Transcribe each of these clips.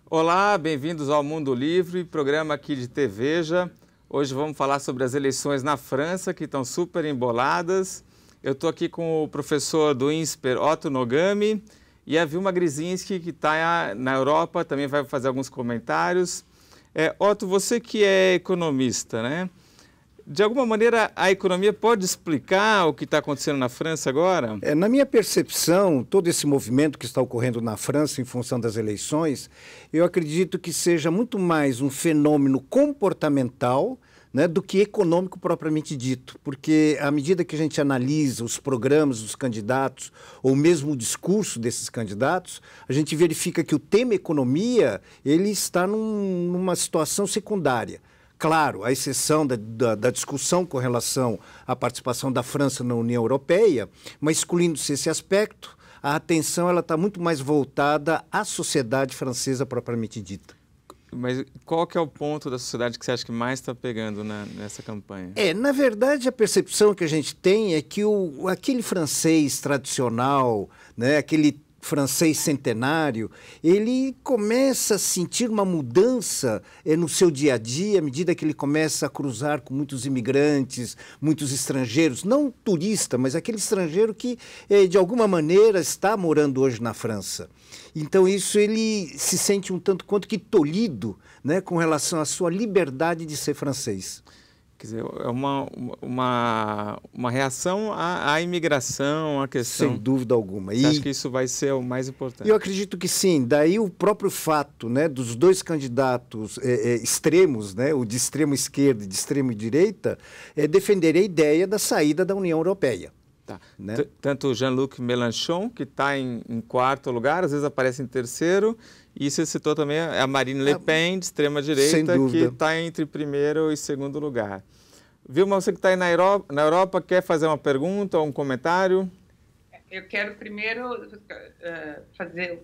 Olá, bem-vindos ao Mundo Livre, programa aqui de TVeja. Hoje vamos falar sobre as eleições na França, que estão super emboladas. Eu estou aqui com o professor do INSPER, Otto Nogami, e a Vilma Grzinski, que está na Europa, também vai fazer alguns comentários. Otto, você que é economista, né? De alguma maneira, a economia pode explicar o que está acontecendo na França agora? Na minha percepção, todo esse movimento que está ocorrendo na França em função das eleições, eu acredito que seja muito mais um fenômeno comportamental, né, do que econômico propriamente dito. Porque à medida que a gente analisa os programas dos candidatos, ou mesmo o discurso desses candidatos, a gente verifica que o tema economia ele está numa situação secundária. Claro, à exceção da discussão com relação à participação da França na União Europeia, mas excluindo-se esse aspecto, a atenção está muito mais voltada à sociedade francesa propriamente dita. Mas qual que é o ponto da sociedade que você acha que mais está pegando nessa campanha? Na verdade, a percepção que a gente tem é que aquele francês tradicional, né, aquele francês centenário, ele começa a sentir uma mudança no seu dia a dia, à medida que ele começa a cruzar com muitos imigrantes, muitos estrangeiros, não turista, mas aquele estrangeiro que, de alguma maneira, está morando hoje na França. Então, isso ele se sente um tanto quanto que tolhido, né, com relação à sua liberdade de ser francês. Quer dizer, é uma reação à imigração, à questão... Sem dúvida alguma. Você acha que isso vai ser o mais importante? Eu acredito que sim. Daí o próprio fato, né, dos dois candidatos extremos, né, o de extrema esquerda e de extrema direita, defender a ideia da saída da União Europeia. Tá. Né? Tanto o Jean-Luc Mélenchon, que está em quarto lugar, às vezes aparece em terceiro, e você citou também a Marine Le Pen, de extrema-direita, que está entre primeiro e segundo lugar. Vilma, você que está aí na Europa, quer fazer uma pergunta ou um comentário? Eu quero primeiro fazer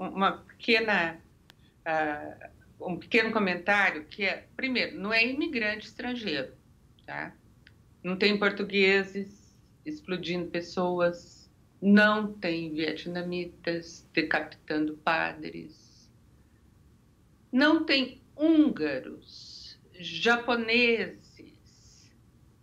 um pequeno comentário, que é, primeiro, não é imigrante estrangeiro, tá? Não tem portugueses explodindo pessoas, não tem vietnamitas decapitando padres, não tem húngaros, japoneses,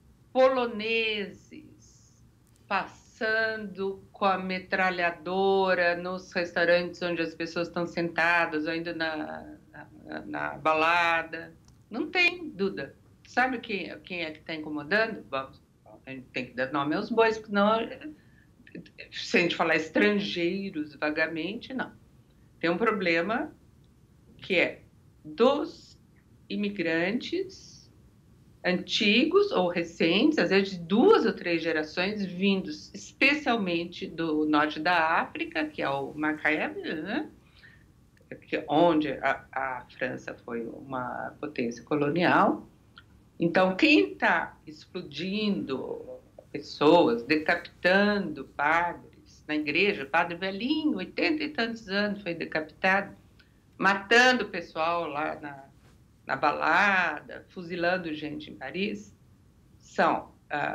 poloneses passando com a metralhadora nos restaurantes onde as pessoas estão sentadas, ou ainda na balada. Não tem, Duda. Sabe quem é que está incomodando? A gente tem que dar nome aos bois, porque não, se a gente falar estrangeiros vagamente, não. Tem um problema que é dos imigrantes antigos ou recentes, às vezes de 2 ou 3 gerações, vindos especialmente do norte da África, que é o Maghreb, né? Onde a França foi uma potência colonial. Então, quem está explodindo pessoas, decapitando padres na igreja, padre velhinho, 80 e tantos anos, foi decapitado, matando o pessoal lá na balada, fuzilando gente em Paris, são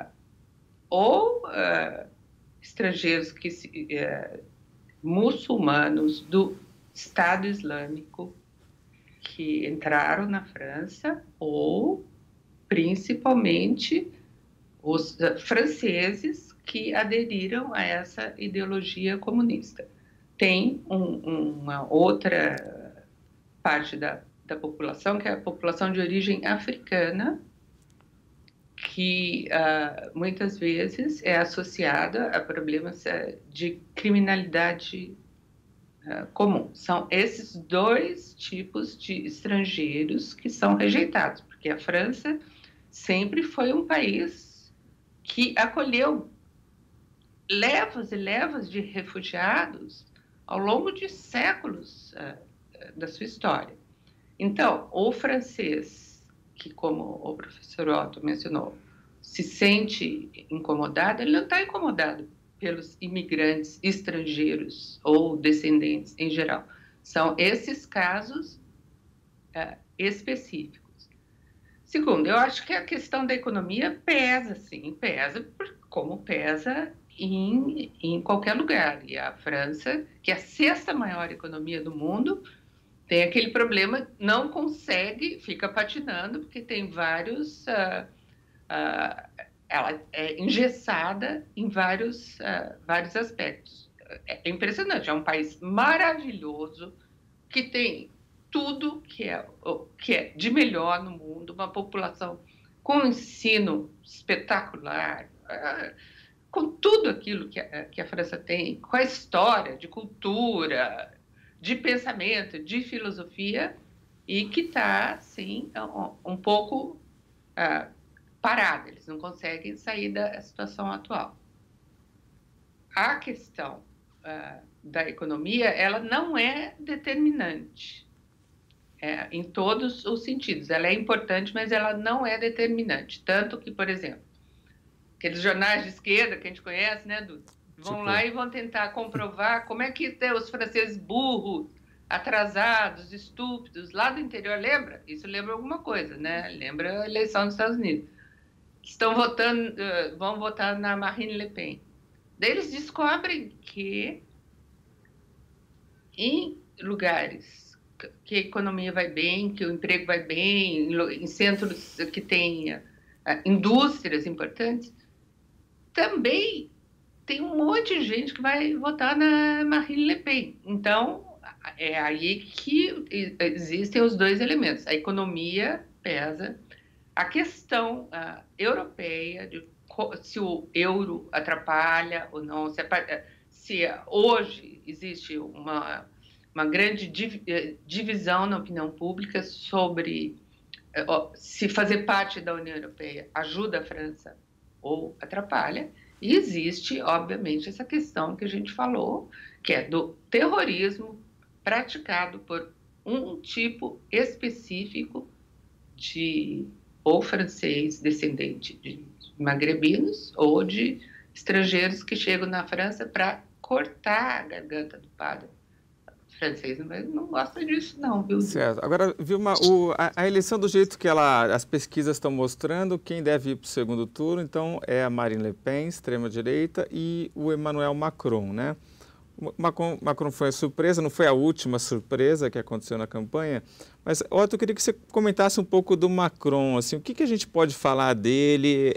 estrangeiros muçulmanos do Estado Islâmico que entraram na França, ou principalmente os franceses que aderiram a essa ideologia comunista. Tem uma outra parte da população, que é a população de origem africana, que muitas vezes é associada a problemas de criminalidade comum. São esses 2 tipos de estrangeiros que são rejeitados, porque a França sempre foi um país que acolheu levas e levas de refugiados ao longo de séculos da sua história. Então, o francês, que como o professor Otto mencionou, se sente incomodado, ele não está incomodado pelos imigrantes estrangeiros ou descendentes em geral. São esses casos específicos. Segundo, eu acho que a questão da economia pesa, sim, pesa como pesa em qualquer lugar. E a França, que é a 6ª maior economia do mundo, tem aquele problema, não consegue, fica patinando, porque tem vários... ela é engessada em vários aspectos. É impressionante, é um país maravilhoso, que tem tudo que é de melhor no mundo, uma população com um ensino espetacular, com tudo aquilo que a França tem, com a história de cultura, de pensamento, de filosofia, e que está, assim, um pouco parada, eles não conseguem sair da situação atual. A questão da economia, ela não é determinante em todos os sentidos. Ela é importante, mas ela não é determinante. Tanto que, por exemplo, aqueles jornais de esquerda que a gente conhece, né, Duda? Vão lá e vão tentar comprovar como é que tem os franceses burros, atrasados, estúpidos, lá do interior, lembra? Isso lembra alguma coisa, né? Lembra a eleição dos Estados Unidos. Estão votando, vão votar na Marine Le Pen. Daí eles descobrem que em lugares que a economia vai bem, que o emprego vai bem, em centros que tem indústrias importantes, também tem um monte de gente que vai votar na Marine Le Pen. Então, é aí que existem os dois elementos. A economia pesa, a questão europeia, de se o euro atrapalha ou não, se hoje existe uma grande divisão na opinião pública sobre se fazer parte da União Europeia ajuda a França ou atrapalha, e existe, obviamente, essa questão que a gente falou, que é do terrorismo praticado por um tipo específico de ou francês descendente de magrebinos ou de estrangeiros que chegam na França para cortar a garganta do padre. O francês não gosta disso não, viu? Certo. Agora, Vilma, a eleição do jeito que as pesquisas estão mostrando, quem deve ir para o segundo turno, então, é a Marine Le Pen, extrema-direita, e o Emmanuel Macron, né? Macron foi a surpresa, não foi a última surpresa que aconteceu na campanha, mas, Otto, eu queria que você comentasse um pouco do Macron, assim, o que a gente pode falar dele?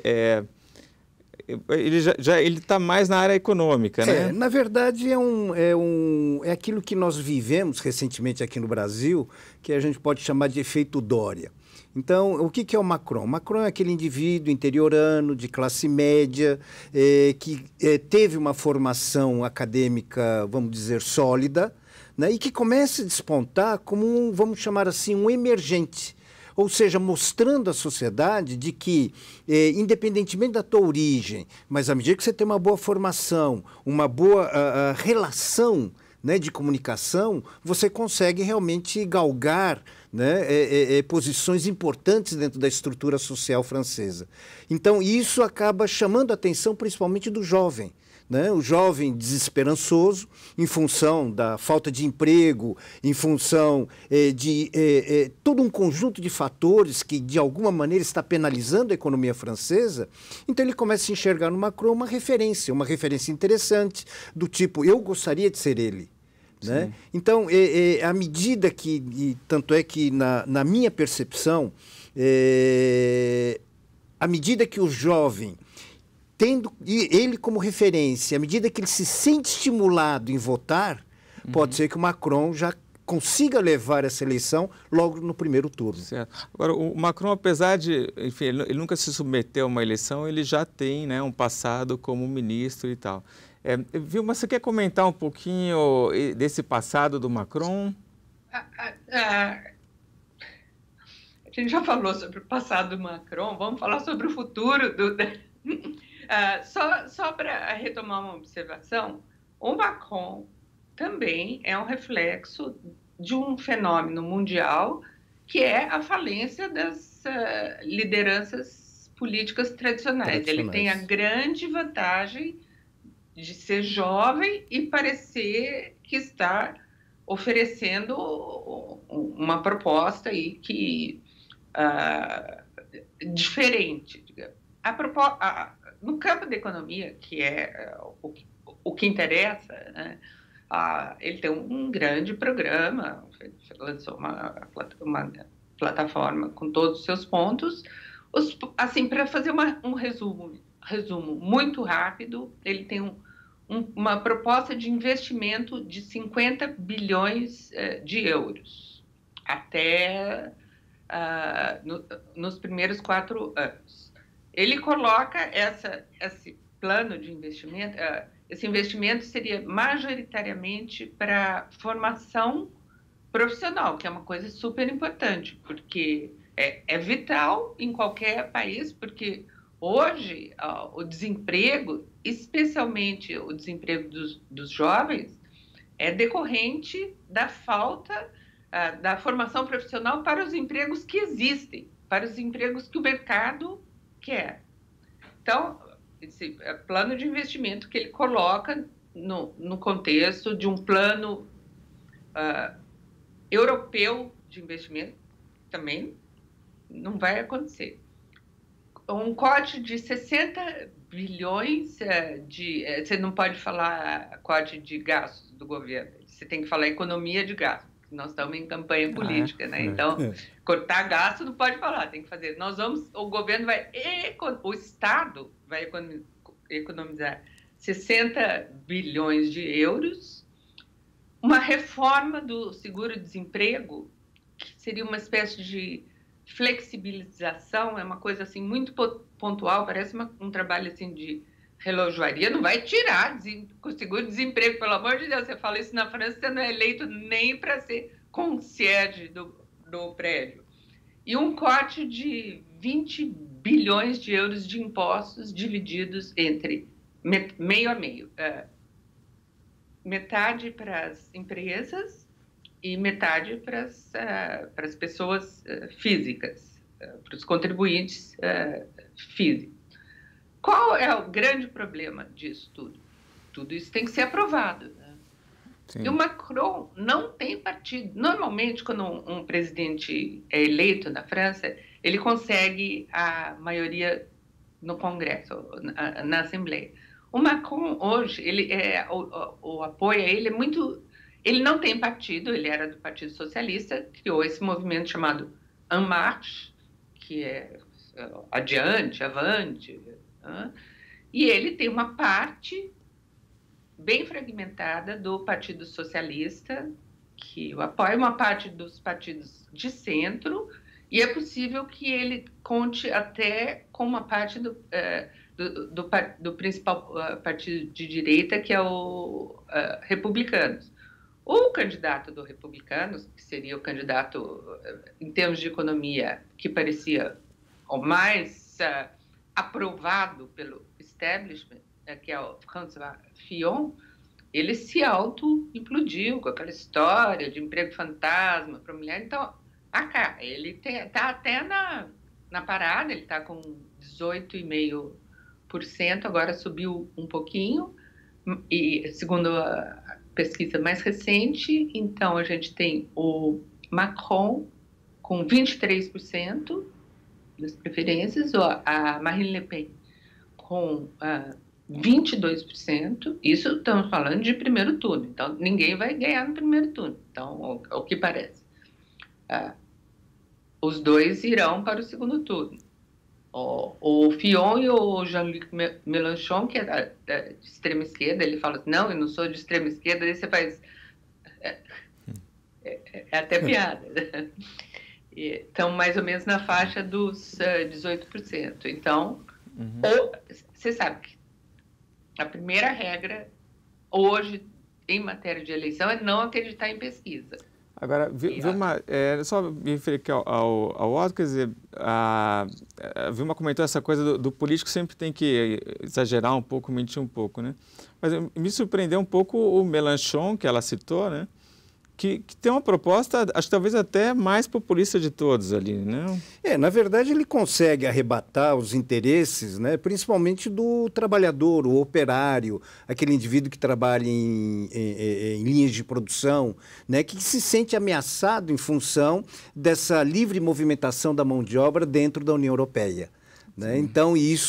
Ele está mais na área econômica, né? Na verdade, é aquilo que nós vivemos recentemente aqui no Brasil, que a gente pode chamar de efeito Dória. Então, o que é o Macron? O Macron é aquele indivíduo interiorano, de classe média, que teve uma formação acadêmica, vamos dizer, sólida, né, e que começa a despontar como vamos chamar assim, um emergente. Ou seja, mostrando à sociedade de que, independentemente da tua origem, mas à medida que você tem uma boa formação, uma boa relação, né, de comunicação, você consegue realmente galgar, né, posições importantes dentro da estrutura social francesa. Então, isso acaba chamando a atenção principalmente do jovem. Né? O jovem desesperançoso, em função da falta de emprego, em função de todo um conjunto de fatores que, de alguma maneira, está penalizando a economia francesa, então ele começa a se enxergar no Macron uma referência interessante, do tipo, eu gostaria de ser ele. Né? Então, à medida que, tanto é que na minha percepção, à medida que o jovem, tendo ele como referência, à medida que ele se sente estimulado em votar, pode ser que o Macron já consiga levar essa eleição logo no primeiro turno. Certo. Agora, o Macron, apesar de, enfim, ele nunca se submeteu a uma eleição, ele já tem, né, um passado como ministro e tal. Vilma, você quer comentar um pouquinho desse passado do Macron? A gente já falou sobre o passado do Macron, vamos falar sobre o futuro do... Só para retomar uma observação, o Macron também é um reflexo de um fenômeno mundial que é a falência das lideranças políticas tradicionais. Ele tem a grande vantagem de ser jovem e parecer que está oferecendo uma proposta aí que, diferente, digamos. No campo da economia, que é o que interessa, né, ele tem um grande programa, lançou uma plataforma com todos os seus pontos. Assim, para fazer um resumo muito rápido, ele tem uma proposta de investimento de 50 bilhões de euros até nos primeiros 4 anos. Ele coloca esse plano de investimento, esse investimento seria majoritariamente para formação profissional, que é uma coisa super importante, porque é vital em qualquer país, porque hoje o desemprego, especialmente o desemprego dos jovens, é decorrente da falta da formação profissional para os empregos que existem, para os empregos que o mercado quer. Então, esse plano de investimento que ele coloca no contexto de um plano europeu de investimento também não vai acontecer. Um corte de 60 bilhões você não pode falar corte de gastos do governo, você tem que falar economia de gastos. Nós estamos em campanha política, né? Então, cortar gasto não pode falar, tem que fazer. O governo o Estado vai economizar 60 bilhões de euros, uma reforma do seguro-desemprego, que seria uma espécie de flexibilização, é uma coisa assim muito pontual, parece um trabalho assim de relojoaria, não vai tirar o seguro-desemprego, pelo amor de Deus, você fala isso na França, você não é eleito nem para ser concierge do prédio. E um corte de 20 bilhões de euros de impostos divididos entre meio a meio. Metade para as empresas e metade para as pessoas físicas, para os contribuintes físicos. Qual é o grande problema disso tudo? Tudo isso tem que ser aprovado, né? E o Macron não tem partido. Normalmente, quando um presidente é eleito na França, ele consegue a maioria no Congresso, na Assembleia. O Macron, hoje, o apoio a ele é muito... Ele não tem partido, ele era do Partido Socialista, criou esse movimento chamado En Marche, que é adiante, avante... E ele tem uma parte bem fragmentada do Partido Socialista, que o apoia, uma parte dos partidos de centro, e é possível que ele conte até com uma parte do principal partido de direita, que é o Republicanos. O candidato do Republicanos, que seria o candidato, em termos de economia, que parecia o mais... aprovado pelo establishment, que é o François Fillon, ele se auto-implodiu com aquela história de emprego fantasma para a mulher. Então, ele está até na parada, ele está com 18,5%, agora subiu um pouquinho, e segundo a pesquisa mais recente, então a gente tem o Macron com 23%, das preferências, a Marine Le Pen com 22%, isso estamos falando de primeiro turno, então ninguém vai ganhar no primeiro turno, então, o que parece. Os dois irão para o segundo turno. O Fillon e o Jean-Luc Mélenchon, que é de extrema esquerda, ele fala assim, não, eu não sou de extrema esquerda, aí você faz... É até piada, né? Estão mais ou menos na faixa dos 18%. Então, você sabe que a primeira regra hoje em matéria de eleição é não acreditar em pesquisa. Agora, só me referir aqui ao Otto, quer dizer, a Vilma comentou essa coisa do político sempre tem que exagerar um pouco, mentir um pouco, né? Mas me surpreendeu um pouco o Mélenchon, que ela citou, né? Que tem uma proposta, acho que talvez até mais populista de todos ali, né? Na verdade ele consegue arrebatar os interesses, né, principalmente do trabalhador, o operário, aquele indivíduo que trabalha em linhas de produção, né, que se sente ameaçado em função dessa livre movimentação da mão de obra dentro da União Europeia, né? Então isso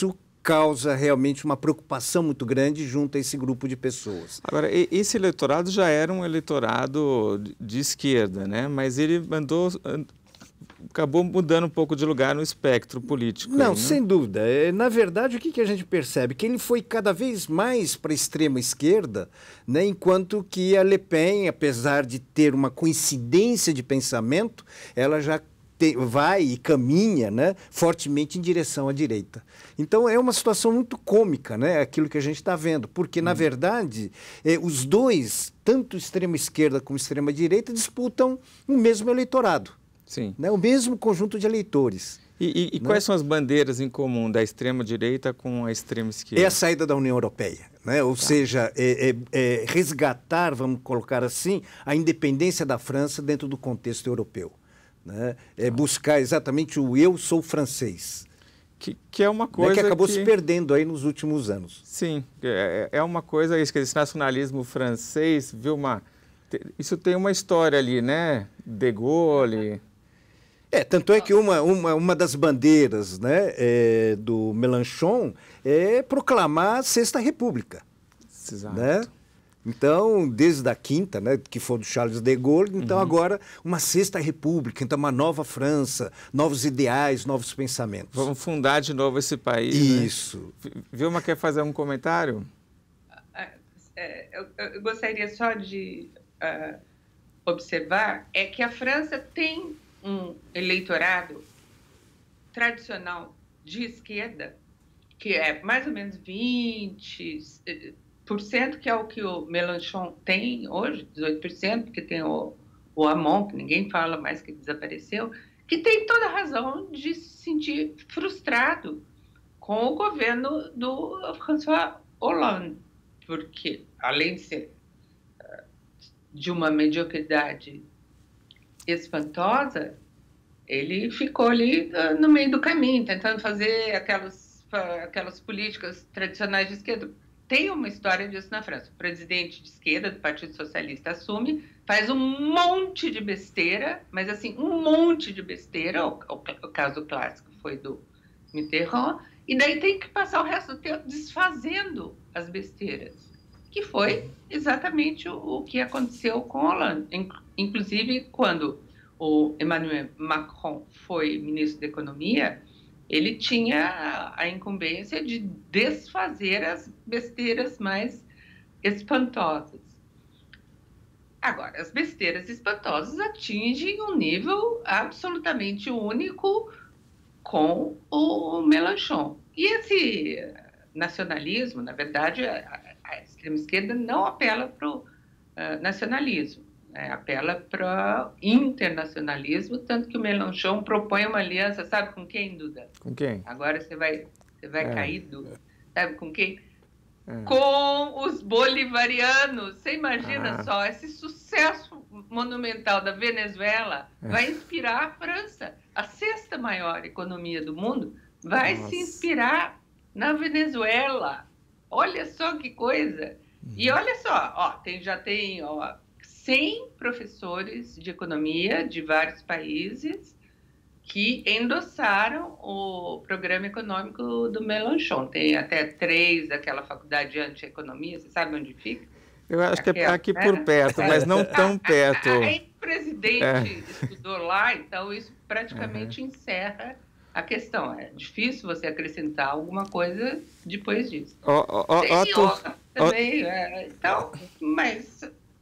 causa realmente uma preocupação muito grande junto a esse grupo de pessoas. Agora, esse eleitorado já era um eleitorado de esquerda, né? Mas ele acabou mudando um pouco de lugar no espectro político. Não, aí, né? sem dúvida. Na verdade, o que a gente percebe? Que ele foi cada vez mais para a extrema esquerda, né? Enquanto que a Le Pen, apesar de ter uma coincidência de pensamento, ela já vai e caminha, né, fortemente em direção à direita. Então é uma situação muito cômica, né, aquilo que a gente está vendo, porque na verdade os dois, tanto extrema esquerda como extrema direita, disputam o mesmo eleitorado. Sim. Né, o mesmo conjunto de eleitores. E quais são as bandeiras em comum da extrema direita com a extrema esquerda? É a saída da União Europeia, né? Ou seja, resgatar, vamos colocar assim, a independência da França dentro do contexto europeu. Né? Buscar exatamente o eu sou francês. Que é uma coisa que acabou se perdendo aí nos últimos anos. Sim, é uma coisa, esse nacionalismo francês, viu, isso tem uma história ali, né? De Gaulle. Tanto é que uma das bandeiras, né, do Mélenchon é proclamar a Sexta República. Exato. Né? Então, desde a quinta, né, que foi do Charles de Gaulle, então agora uma Sexta República, então uma nova França, novos ideais, novos pensamentos. Vamos fundar de novo esse país. Isso. Né? Vilma quer fazer um comentário? Eu gostaria só de observar que a França tem um eleitorado tradicional de esquerda, que é mais ou menos 20%, que é o que o Mélenchon tem hoje, 18%, porque tem o Hamon, que ninguém fala mais, que desapareceu, que tem toda a razão de se sentir frustrado com o governo do François Hollande, porque, além de ser de uma mediocridade espantosa, ele ficou ali no meio do caminho, tentando fazer aquelas políticas tradicionais de esquerda. Tem uma história disso na França. O presidente de esquerda do Partido Socialista assume, faz um monte de besteira, mas assim, um monte de besteira, o caso clássico foi do Mitterrand, e daí tem que passar o resto do tempo desfazendo as besteiras, que foi exatamente o que aconteceu com Hollande. Inclusive, quando o Emmanuel Macron foi ministro da Economia, ele tinha a incumbência de desfazer as besteiras mais espantosas. Agora, as besteiras espantosas atingem um nível absolutamente único com o Mélenchon. E esse nacionalismo, na verdade, a extrema-esquerda não apela para o nacionalismo, né? Apela para o internacionalismo, tanto que o Mélenchon propõe uma aliança, sabe com quem, Duda? Com quem? Agora você vai cair, Duda. Sabe com quem? Com os bolivarianos. Você imagina só, esse sucesso monumental da Venezuela vai inspirar a França, a sexta maior economia do mundo, vai se inspirar na Venezuela. Olha só que coisa. E olha só, já tem 100 professores de economia de vários países que endossaram o programa econômico do Mélenchon. Tem até 3 daquela faculdade de anti-economia, você sabe onde fica? Eu acho que é aqui por perto, mas não tão perto. Aí o presidente estudou lá, então isso praticamente encerra a questão. É difícil você acrescentar alguma coisa depois disso. Tem outra também, então, mas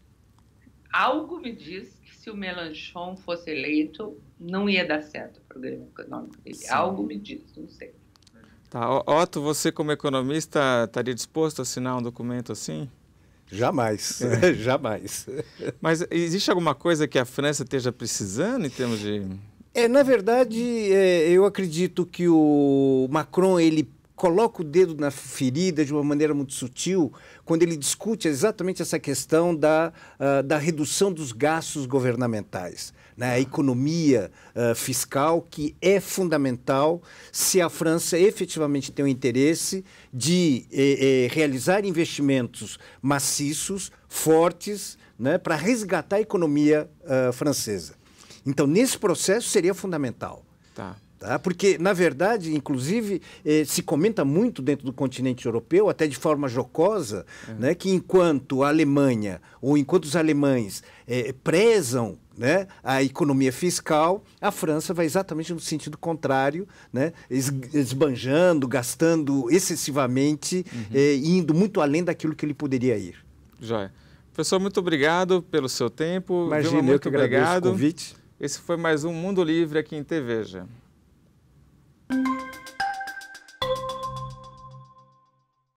algo me diz que se o Mélenchon fosse eleito, não ia dar certo o programa econômico dele. Sim. Algo me diz, não sei. Tá. Otto, você como economista estaria disposto a assinar um documento assim? Jamais, jamais. Mas existe alguma coisa que a França esteja precisando em termos de... Na verdade, eu acredito que o Macron, ele coloca o dedo na ferida de uma maneira muito sutil quando ele discute exatamente essa questão da redução dos gastos governamentais, né? A economia fiscal, que é fundamental se a França efetivamente tem o interesse de realizar investimentos maciços, fortes, né, para resgatar a economia francesa. Então, nesse processo seria fundamental. Tá. Tá? Porque, na verdade, inclusive, se comenta muito dentro do continente europeu, até de forma jocosa, né, que enquanto a Alemanha, ou enquanto os alemães prezam, né, a economia fiscal, a França vai exatamente no sentido contrário, né, esbanjando, gastando excessivamente, indo muito além daquilo que ele poderia ir. Joia. Professor, muito obrigado pelo seu tempo. Imagina, Vilma, muito eu que agradeço obrigado. o convite. Esse foi mais um Mundo Livre aqui em TVEJA.